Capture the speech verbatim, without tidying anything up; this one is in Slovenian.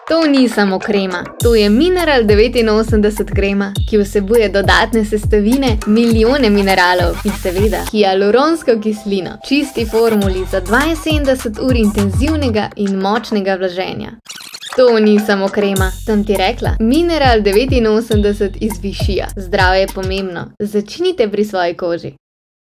To ni samo krema, to je Mineral devetinosemdeset krema, ki vsebuje dodatne sestavine, milijone mineralov in seveda hialuronsko kislino, čisti formuli za dvainsedemdeset ur intenzivnega in močnega vlaženja. To ni samo krema, sem ti rekla. Mineral devetinosemdeset iz Vichija. Zdravje je pomembno. Začnite pri svoji koži.